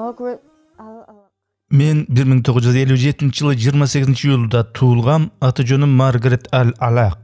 Margaret. Men 1957-yılı 28-iyulda tuğulgam, atıjönüm Margaret Al-Alaq.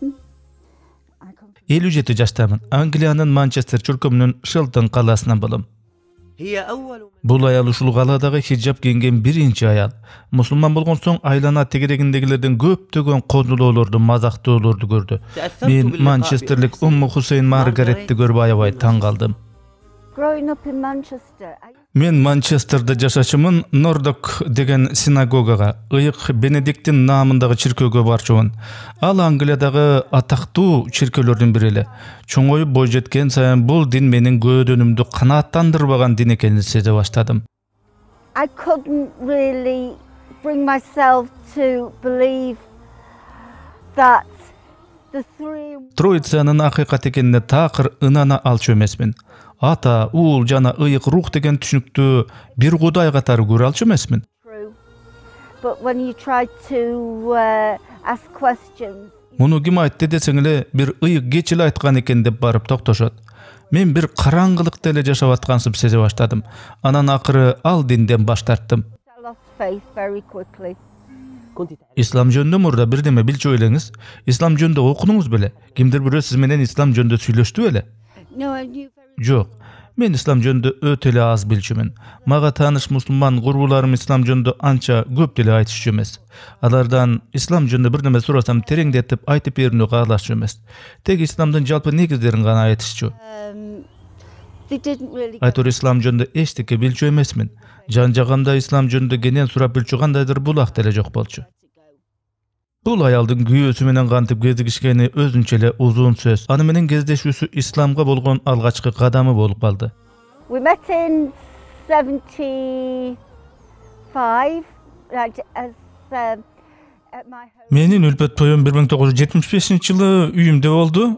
57 jaştamın. Angliyanın Manchester çölkömünün Shelton kalasынан bolom. Bul ayal uşul kaladağı hijab giyingen birinci ayal. Musulman bolgon soň aylana tegeregindegilerden köptögön kozulolordu, mazaktoolordu gördü. Men Manchesterlik Ummu Hussein Margaret'ti görüp ayabay taň kaldym. Growing up in Manchester. Men Manchester'da jaşaşymyn Nordok degen sinagogaga, Iyık Benediktin namındagy çirköwge barçymyn. Al Angliyadagy atakty çirkewlerden biri. Çoňoýup boy jetken saýan bul din meniň gödönümdi kanattandyrbagan din ekenini seze başladym. I couldn't really bring myself to believe that the three Troitsanyň hakykat ekenine takyr ynana alçy emesmin. Ata, uul, jana, ıyık, ruh degen түшүнүктү bir Hudaý gatary görä alçy emesmin. But when you try to ask questions. Munu kim aýtdy deseňile bir ıyık geçil aýtgan eken dep barıp toktoşot. Men bir karangylykda ele jaşap atgansyp seze başladym. Anan akyry al dinden baş tarttym. I lost faith very quickly. İslam jönünde murda bir deme bilçi öýleňiz. İslam jönünde okunuňuz bile. Kimdir biri siz menen İslam jönünde süýleşdi bile? No, I knew. Jok. Men İslam jönünde ötele az bilçimin. Maga tanış musulman gurbularym İslam jönünde ança köp dile aýtyşy emes. Alardan İslam jönünde bir neme sorasam tereňdetip aýtyp berýärni galaşy emes. Tek İslamdan jalpy negizlerini gana aýtyşy. They didn't really. Aýtor İslam jönünde eşdike bilçi emesmin. Jan-jagamda İslam jönünde genen surap bilçi gandaydyr bulak dele jok bolçu. Bul ayaldyň güýösü menen gantyp gezigişgeni özünçele uzun söz. Any menen gezdeşүүsü İslamga bolgon algaçky gadamy bolup kaldy. We met in 75, like as at my home. Menin ülpet toyum 1975-ýyly üýümde boldu.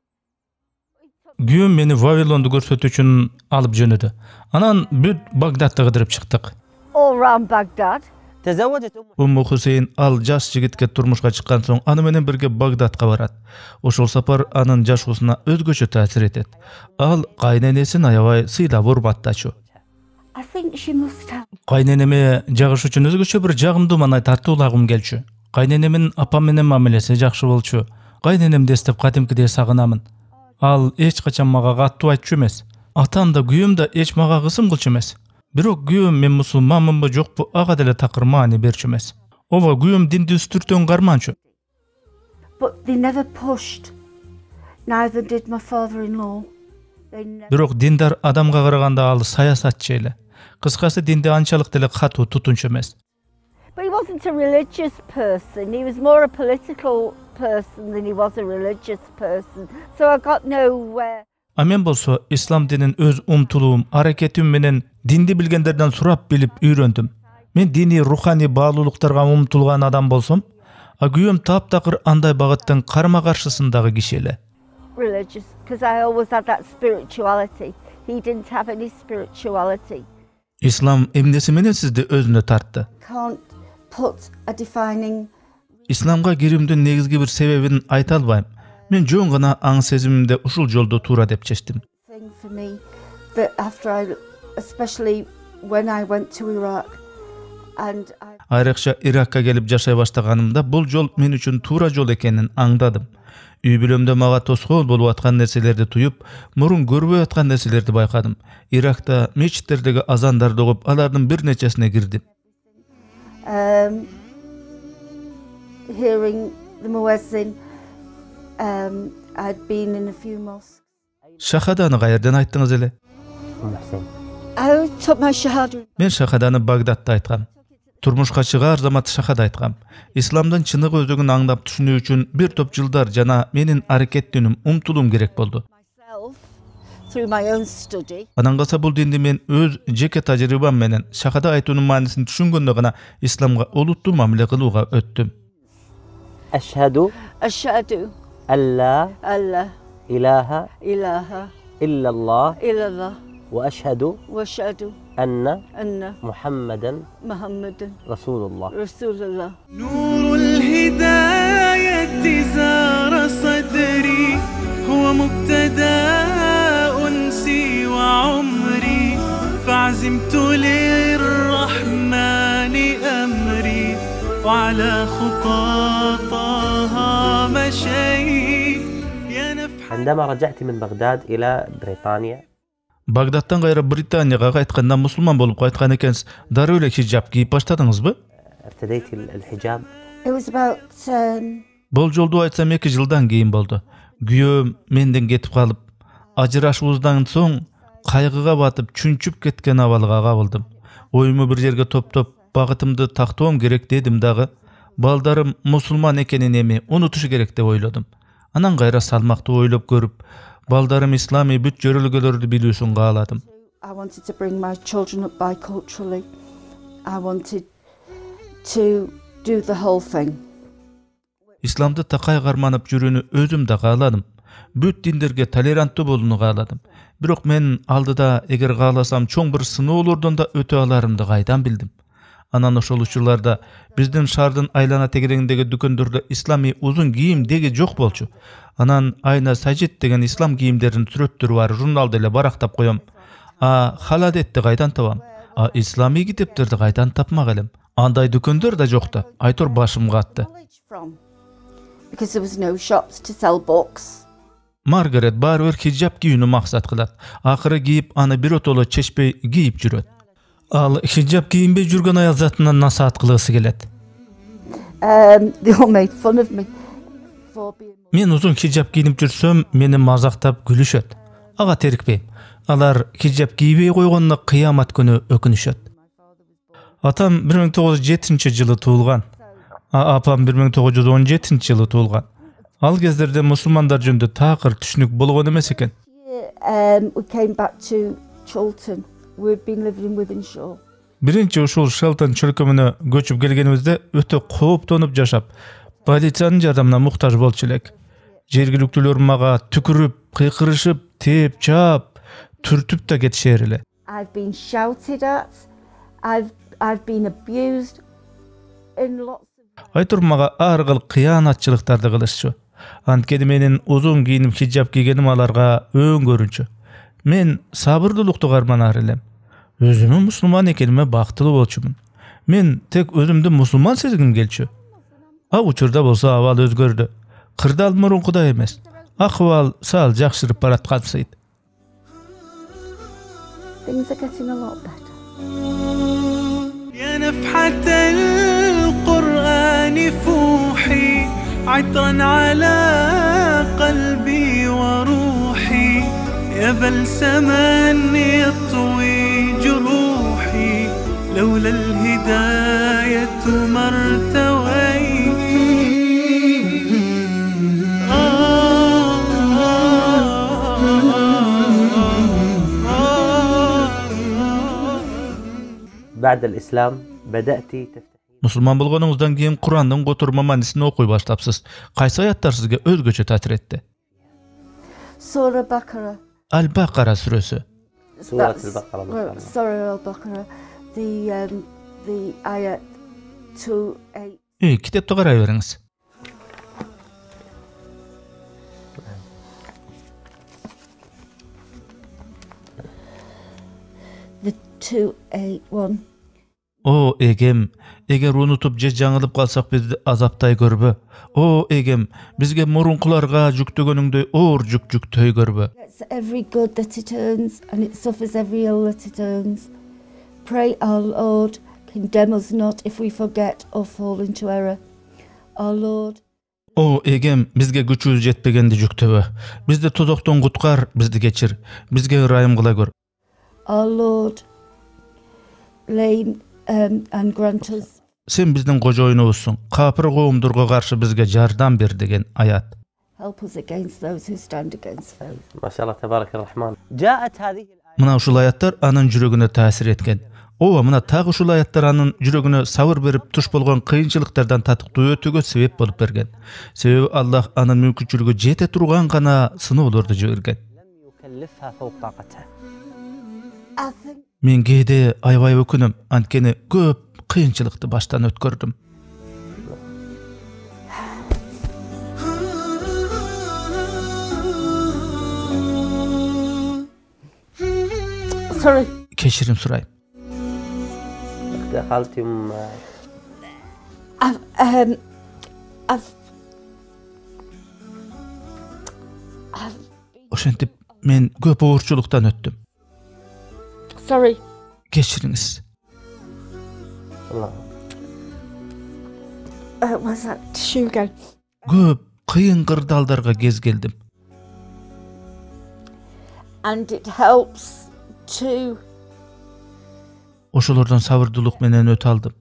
Güýüm meni Wawilonda görsetmek üçin alyp jönedi. Anan büt Bagdadda gydyryp çykdyk. All around Baghdad. Ummu Hussein al jaş jigitke turmuşga çykkan soň any menen birge Bagdadga barat. Oşol sapar anın jaşgysyna özgöçe täsir etet. Al gaýnenesin aýabay syýlap urbatdaçy. I think she must have. Gaýneneme jagyş üçin özgöçe bir jagymdy manaý tartуулagym gelçi. Gaýnenemin apam menen mamelesi jakşy bolçu. Gaýnenem destep kadimkide sagynamyn. Al hiç kaçan maga gatty aýtçy emes. Atam da güýüm de hiç maga gysym kılçy emes. Birok güýüm men musulmanmynby jokpu aga dele takır many berçi emes. Owa güýüm dindi üstürtön garmançy. But they never pushed. Neither did my father-in-law. Birok dindar adamga garaganda al sayasatçy ele. Kıskası dinde ançalyk dele katu tutunç emes. But he wasn't a religious person. He was more a political person than he was a religious person. So I got nowhere. Amen bolsa İslam dinin öz umtuluğum, hareketim menen dindi bilgenlerden surap bilip üýrendim. Men dini ruhani bağluluklarga umtulgan adam bolsam, agüýüm taptakır anday bagatdan karma karşısındagy kişi ele. Religious, because I always had that spirituality. He didn't have any spirituality. İslam emnesi menen sizde özüne tarttı. Can't put a defining. İslamga girimdin negizgi bir sebebini aýta albaýym. Men jon gana aň sezimimde uşul jolda tura dep çeşdim. Thing for me that after especially when I went to Iraq and Ayrıkça Irakka gelip jaşay başlaganymda bul jol men üçin tura jol ekenini aňdadym. Üýbilemde maga toskol bolup atgan nerselerdi tuyup, murun görüp atgan nerselerdi baýkadym. Irakda meçitlerdegi azandарды okup, alardyň bir neçesine girdim. Hearing the muezzin. I'd been in a few mosques. Şahadany gaýerden aýtdyňyz ele? I took my shahada. Men şahadany Bagdadda aýtgam. Turmuşga çygar zamat şahada aýtgam. İslamdan çynyk özügün aňdap düşünүү üçin bir top jyldar jana menin hareketlenim, umtulum gerek boldu. Through my own study. Anan gasa bul dindi men öz jeke tajrybam menen şahada aýtanyň manysyny düşüngende gana İslamga olutly mamile kılууga öttüm. Eşhedü Allah ilaha ilaha illallah illallah ve eşhedü enne Muhammeden Resulullah. Nurul hidayeti zara sadri huve mubteda unsi ve umri عزمت للرحمن أمري وعلى خطاطها مشيت يا نفحة. عندما رجعت من بغداد إلى بريطانيا Bagdaddan gayrı Britaniyaga qaytganda musulman bolup qaytgan ekens, darı öyle hijab giyip başladыңызбы? ابتديت الحجاب. It was about Bol joldu aytsam 2 жылдан кийин болду. Güyüm menden ketip kalıp, ajırашыбыздан soň kaygıga batıp çünçüp ketken abalga kabıldım. Oyumu bir yerge top bagıtımdı taktığım gerek dedim dağı. Baldarım musulman ekenin emi unutuşu gerek de oyladım. Anan gayra salmakta oylap görüp, baldarım İslami büt jörülgölörді bilүүsün gaaladım. I wanted to bring my children up biculturally. I wanted to do the whole thing. İslamda takay garmanıp jürünü özüm de gaaladım. Büt dinderge tolerantlı bolunu gaaladım. Birok men aldıda eger gaalasam çoň bir syny olurdun da öte alarımdı gaydan bildim. Anan oşol uçurlarda bizdin şardın aylana tegerengdegi dükendörde islami uzun giyim degi jok bolçu. Anan ayna sajid degen islam giyimlerini türöttürü var jurnalda ile baraktap koyam. Halad etti gaydan tabam. İslami kiteplerdi gaydan tapmak elem. Anday dükendör da jokta. Aytor başımga attı. Because there was no shops to sell books. Margaret barber hijab giyүүnü maksat kılat. Ahırı giyip anı bir otolu çeşpey giyip jüröt. Al hijab giyinbey jürgen ayal zatından nasihat kılgısı gelet. They all made fun of me for being. Men uzun hijab giyinip jursöm meni mazaktap gülüşöt. Aga terikpeyim. Alar hijab giybey koygonuna kıyamat günü ökünüşöt. Atam 1907-жылы tuğulgan. Apam 1917-жылы tuğulgan. Al gezlerde musulmandar jönde takır tüşnük bolgon emes eken. We came back to Chilton. We'd been living within Shaw. Birinci uşul Shelton çölkömüne göçüp gelgenimizde öte qoğup tonup jaşap, polisiyanın jardamına muhtaç bolçylek. Jergiliktülөр maga tükürüp, kıykırışıp, tep, çap, türtüp da getişerili. I've been shouted at. I've been abused in lots of. Aytur maga argıl kıyanatçılıktardı kılışçı. Antkeni menin uzun giyinip hijab giygenim alarga öň görünçü. Men sabırlılıkты garmanar elem. Özümü musulman ekenime baktılı bolçumun. Men tek özümdü musulman sezgim gelçü. Uçurda bolsa awal özgördü. Kırdal murunkuda emes. Ahwal sal jakşyryp baratkan syt. Things are getting a lot better. يا نفحة القرآن فوحي عطرا على قلبي وروحي يا بلسما يطوي جروحي لولا الهداية ما ارتويت. بعد الإسلام بدأت Musulman bolgonuňuzdan keyin Kur'anyň goturma manisini okuy başlapsyz. Qaysı ayatlar sizge özgöçe tatir etdi? Surah Baqarah. Al-Baqara suresi. سورة البقرة ما شاء الله. Surah Al-Baqarah. The ayat 2:8. Kitapda garaýberiňiz. The 2:8 O egem, eger unutup je jaňylyp kalsak bizi azaptay görbe. O egem, bizge murunkularga jükdegönüňde or jüktöy görbe. It's every good that it earns, and it suffers every ill that it earns. Pray our Lord, condemn us not if we forget or fall into error. Our Lord. O egem, bizge güçüz jetpegendi jüktöbe. Bizde tozokton gutkar, bizdi geçir. Bizge ýraýym gyla gör. Our Lord, lame and grant us. Sen bizden gojoýunubuzsun. Kapır gowumdurga garşy bizge jardam ber degen ayat. Help us against those who stand against us. ما شاء الله تبارك الرحمن. جاءت هذه الآية. Mına uşul ayatlar anın jüregine täsir etken. O mına tag uşul ayatlar anın jüregine sabır berip tuş bolgan kıyınçılıklardan tatyk ötüge sebep bolup bergen. Sebebi Allah anın mümkinçiligi jete turgan gana syny bolurdy jibirgen. لم يكلفها فوق طاقتها. I think Men gede aybay ökünüm, antkeni köp kıyınçılykty baştan ötkürdüm. sorry. keşirim surayım. دخلتم I've Oşentip men köp oğurçuluktan öttüm. sorry. Geçiriniz. الله What's that? Tissue again. Köp kıyın kırdaldarga gez geldim. And it helps to Oşolordan sabırdılık menen öt aldım.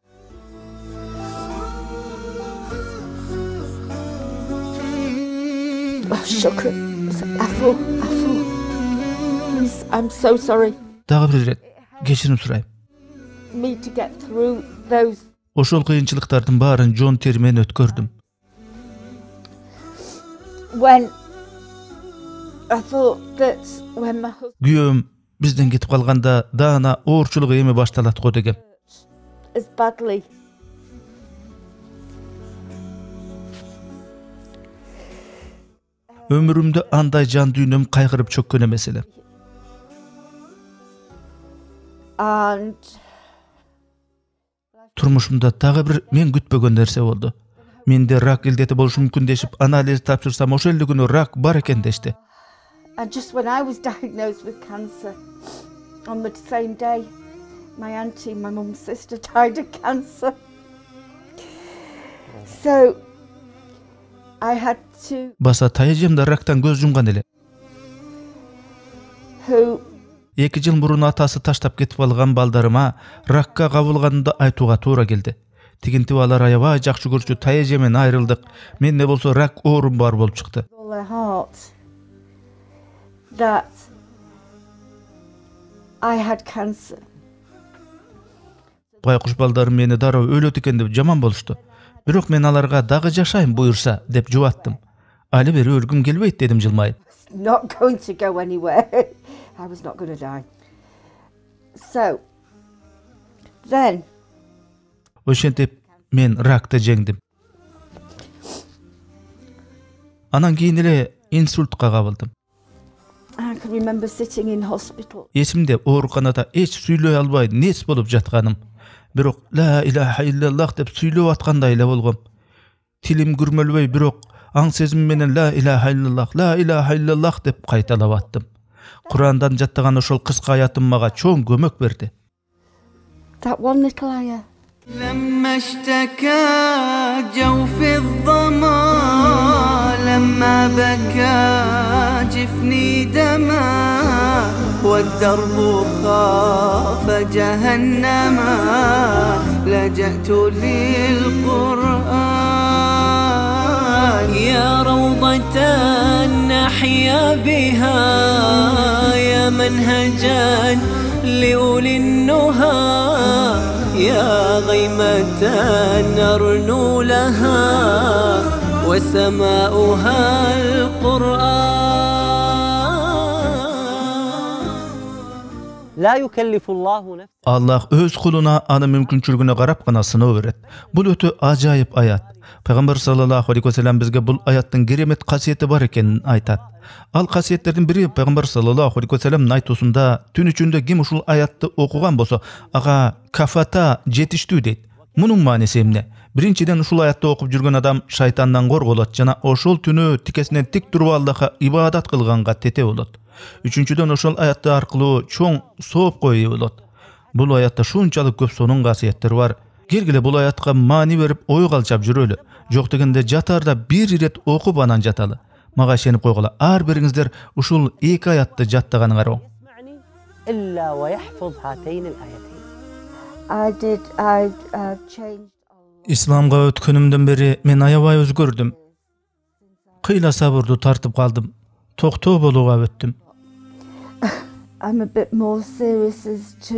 sugar. Apple. Please, I'm so sorry. Dağı bir ret geçirim surayım. Me to get through those. Oşol kıyınçılıklardan barın John Terry'men ötkürdüm. When I thought that when my husband Güyüm bizden gitip kalganda dağına oğurçuluk emi baştalat koy degem. is badly. Ömrümde anday can düğünüm kaygırıp çökküne mesele. And Turmuşumda dağı bir men gütbögön derse oldu. Mende rak ildeti boluşu mümkün deşip analiz tapşırsam oşo elli günü rak bar eken deşti. And just when I was diagnosed with cancer, on the same day, my auntie, my mum's sister, died of cancer. So I had to, Basa tayıcım da raktan göz yumgan ele. who 2 yıl burun atası taştap ketip algan baldarıma rakka kabulganında aytuğa tuğra geldi. Tiginti balar ayaba jakşı görçü tayıcımın ayrıldık. Men ne bolsa rak oğrum bar bolup çıktı. all their heart that I had cancer. Baykuş baldarım meni darab ölöt eken dep jaman boluştu. Birok men alarga dagı jaşayım buyursa dep juwattım. Ali beri ölgüm gelbeyt dedim jılmayıp. Not going to go anywhere. I was not going to die. So then Oşentip men rakta jengdim. Anan keyin ele insultqa kabıldım. I can remember sitting in hospital. Esimde oorukhanada hiç süylöy albay nes bolup jatganym. Birok la ilaha illallah dep süylöp atganday ele bolgam. Tilim gürmelbey birok aň sezim menen la ilaha illallah dep qaytalap attım. Kur'andan jattagan oşol kıska ayatım maga çoğun kömök berdi. That one little ayah. لما اشتكى جوف الظما لما بكى جفني دما والدرب خاف جهنما لجأت للقرآن يا روضة نحيا بها يا منهجا لأولي النهى يا غيمة نرنو لها وسماؤها القرآن لا يكلف الله نفسا Allah öz kuluna anı mümkünçülüğüne qarap gana sınıv öret. Bul ötü ajayip ayat. Peygamber sallallahu aleyhi ve sellem bizge bul ayatın geremet kasiyeti var ekenin aytat. Al kasiyetlerden biri Peygamber sallallahu aleyhi ve sellem naytusunda tün üçünde kim uşul ayatты okugan bolsa aga kafata jetiştü deyt. Munun manisi emne? Birinciden uşul ayatты okup жүрген adam şaytandan korgolat jana oşol tünü tikesinden tik durup Allah'a ibadat kılganga tete bolat. Üçüncüden oşol ayatты arkılуу çoğun soğup koyu bolat. Bul ayatта şunçalık köp sonun kasiyetleri var. Gergile bul ayatqa mani verip oyu kalçap jürölü. Jok degende jatarda bir ret okup anan jatalı. Maga şenip koygala. Ar biriňizler uşul 2 ayatты jattagany garaw. يسمعني إلا ويحفظ هاتين الآيتين. I changed. İslamga ötkönümden beri men ayabay özgördüm. Kıyla sabırdı tartıp kaldım. Tokto boluğa öttüm. I'm a bit more serious as to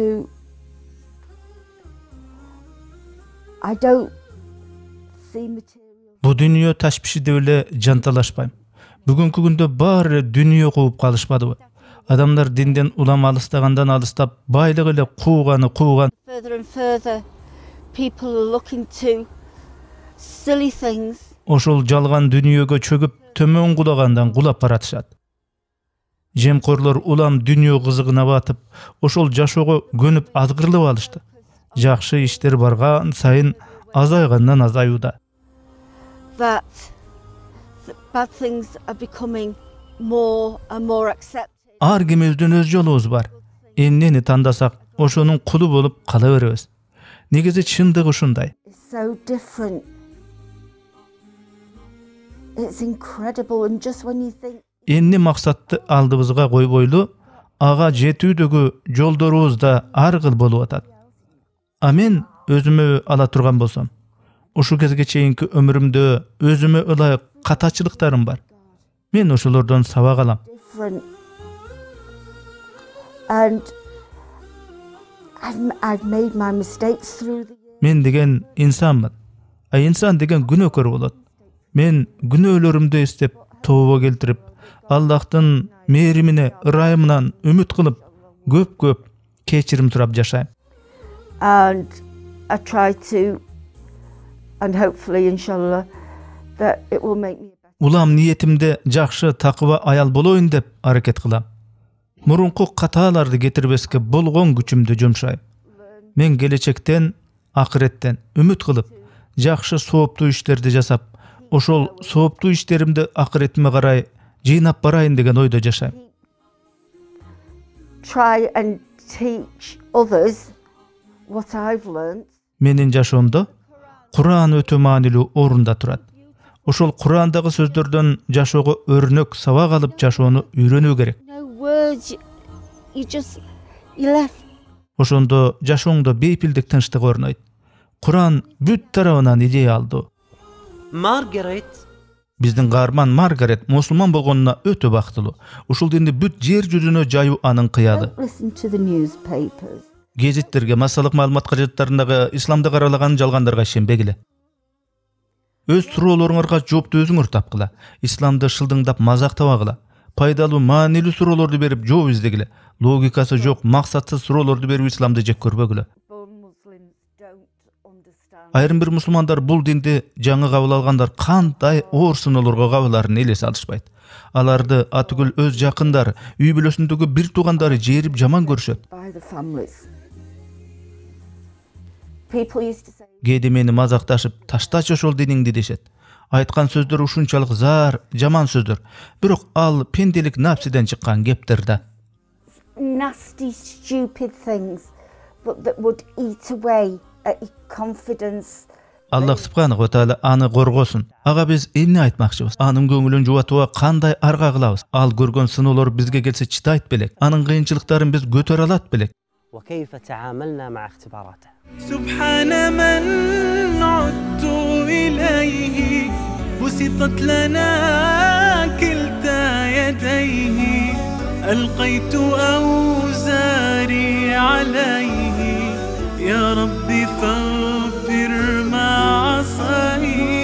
I don't see material. Bu dünya taşpişi devle jantalaşpayım. Bugünkü günde bari dünya kovup kalışmadı bu. Adamlar dinden ulama alıstagandan alыстap baylyk ile kuğan. Further and further, people are looking to silly things. Oşol jalgan dünyaga çöküp tömön kulagandan kulap baratışat. Jemkorlar ulam dünya kızıgına batıp, oşol jaşogo gönüp azgırlıp alıştı. Jakşı işler bargan sayın azaygandan azayuda. That bad things are becoming more and more accepted. Ar kimizden öz yolumuz var. Enneni tandasak, oşonun kulu bolup kalaveribiz. Negizi çındığı uşunday. It's so different. It's incredible, and just when you think Enni maksatты aldыбызга koyboylu, aga jetүүдөгү жолдорубуз да ар кыл болуп атат. А мен өзүмө ала турган болсом, ушул кезге чейинки өмүрүмдө өзүмө ылайык катачылыктарым бар. Мен ошолордон сабак алам. different, and I've made my mistakes through the years. Мен деген инсанмын. А инсан деген күнөөкөр болот. Мен күнөөлөрүмдү эстеп, тооба келтирип, Аллахтын мээримине, ырайымынан үмүт кылып, көп кечирим сурап жашайм. And I try to, and hopefully, inshallah, that it will make me a better. Улам ниетимде жакшы такыба аял болоюн деп аракет кылам. Мурунку катааларды кетирбеске болгон күчүмдү жумшайм. Мен келечектен, акыреттен үмүт кылып, жакшы сооптуу иштерди жасап, ошол сооптуу иштеримди акыретиме карай жыйнап барайын деген ойдо жашайм. Try and teach others what I've learned. Менин жашоомдо Кур'ан өтө маанилүү орунда турат. Ошол Кур'андагы сөздөрдөн жашоого өрнөк сабак алып жашоону үйрөнүү керек. No words, you left. Ошондо жашооңдо бейпилдик тынчтык орнойт. Кур'ан бүт тарабынан идея алды. Margaret Биздин каарман Маргарет мусулман болгонуна өтө бактылуу. Ушул динди бүт жер жүзүнө жайуу анын кыялы. Don't listen to the newspapers. Гезиттерге, массалык маалымат каражаттарындагы исламды каралаган жалгандарга ишенбегиле. Өз суроолоруңарга жоопту өзүңөр тапкыла. Исламды шылдыңдап мазактабагыла. Пайдалуу, маанилүү суроолорду берип жооп издегиле. Логикасы жок, максатсыз суроолорду берип исламды жек көрбөгүлө. Muslims don't understand. Айрым бир мусулмандар бул динди жаңы кабыл алгандар кандай оор сыноолорго кабыларын элесе алышпайт. Аларды атүгүл өз жакындары, үй бүлөсүндөгү бир туугандары жерип жаман көрүшөт. By the families. People used to say, Кээде мени мазакташып, таштачы ошол диниңди дешет. Айткан сөздөр ушунчалык зар, жаман сөздөр. Бирок ал пенделик напсиден чыккан кептер да. nasty, stupid things, but that would eat away at your confidence. Аллах субханаху ва таала аны коргосун. Ага биз эмне айтмакчыбыз? Анын көңүлүн жубатууга кандай арга кылабыз? Ал көргөн сыноолор бизге келсе чыдайт белек. Анын кыйынчылыктарын биз көтөрө алат белек. وكيف تعاملنا مع اختباراته. سبحان من عدت إليه بسطت لنا كلتا يديه ألقيت أوزاري عليه يا ربي فاغفر ما عصيت.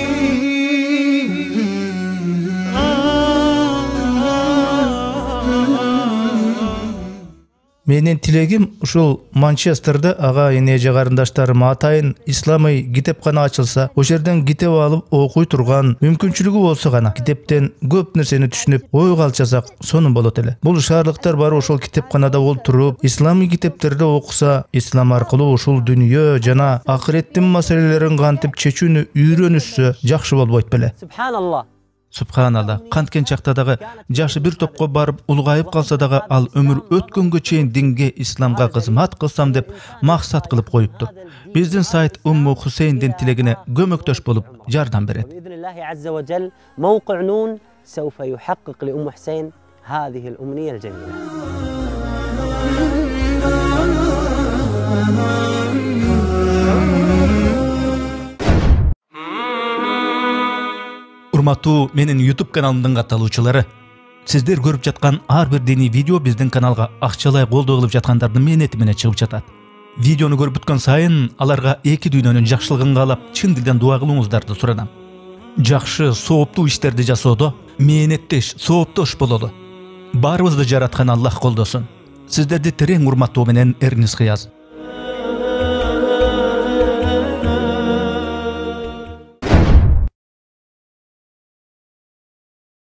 Менин тилегим ушул Манчестерде ага эне жагарындаштарым атайын исламый китепкана ачылса, о жерден китеп алып окуй турган мүмкүнчүлүгү болсо гана китептен көп нерсени түшүнүп, ойго алчасак сонун болот эле. Бул шаарлыктар бары ошол китепканада олтуруп, исламый китептерди окуса, ислам аркылуу ушул дүйнө жана акыреттин маселелерин кантип чечүүнү үйрөнүшсө жакшы болбойт беле. سبحان الله. Субханалла, канткен чакта дагы жашы бир топко барып улгайып калса дагы ал өмүр өткөнгө чейин динге, исламга кызмат кылсам деп максат кылып коюптур. Биздин сайт Умму Хусейндин тилегине көмөктөш болуп жардам берет. وبإذن الله عز وجل موقع نون سوف يحقق لأم حسين هذه الأمنية الجميلة. Урматтуу менин YouTube каналымдын катталуучулары, сиздер көрүп жаткан ар бир дини видео биздин каналга акчалай колдоо кылып жаткандардын мээнети менен чыгып жатат. Видеону көрүп бүткөн сайын аларга эки дүйнөнүн жакшылыгын каалап чын дилден дуа кылууңуздарды суранам. Жакшы, сооптуу иштерди жасоодо мээнеттеш, сооптош бололу. Баарыбызды жараткан Аллах колдосун. Сиздерди терең урматтоо менен Эрнис Кыяз.